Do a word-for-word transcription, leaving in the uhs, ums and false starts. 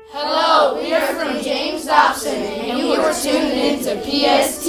Hello, we are from James Dobson, and you are tuned in to P S